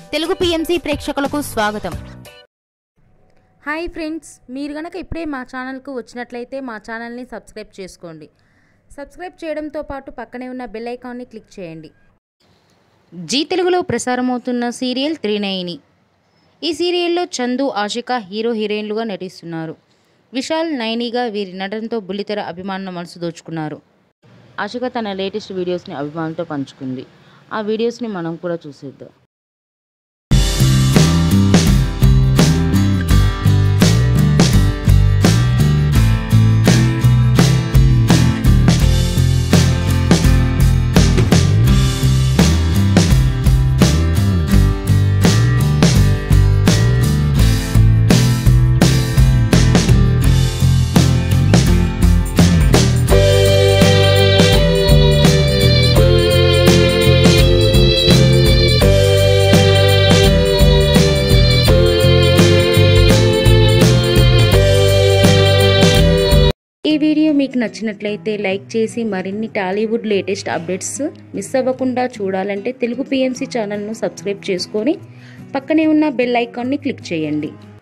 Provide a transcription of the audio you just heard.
Telugu PMC ప్రేక్షకులకు స్వాగతం. Hi friends, మీరు గనక ఇప్పుడే మా ఛానల్కు వచ్చినట్లయితే మా ఛానల్ని సబ్స్క్రైబ్ చేసుకోండి. సబ్స్క్రైబ్ చేయడంతో పాటు పక్కనే ఉన్న బెల్ ఐకాన్ని క్లిక్ చేయండి. జీ తెలుగులో ప్రసారమవుతున్న సీరియల్ త్రినయని. ఈ సీరియల్లో చందు, ఆషిక హీరో హీరోయిన్లుగా నటిస్తున్నారు. విశాల్, నయనిగా వీరి నటనతో బుల్లితెర అభిమానుల మనసు దోచుకున్నారు. ఆషిక తన లేటెస్ట్ వీడియోస్ని అభిమానులతో పంచుకుంది. ఆ వీడియోస్ని మనం కూడా చూసేద్దాం. ఈ వీడియో మీకు నచ్చినట్లయితే లైక్ చేసి మరిన్ని టాలీవుడ్ లేటెస్ట్ అప్డేట్స్ మిస్ అవ్వకుండా చూడాలంటే తెలుగు పిఎంసి ఛానల్ను సబ్స్క్రైబ్ చేసుకొని పక్కనే ఉన్న బెల్ ఐకాన్ని క్లిక్ చేయండి.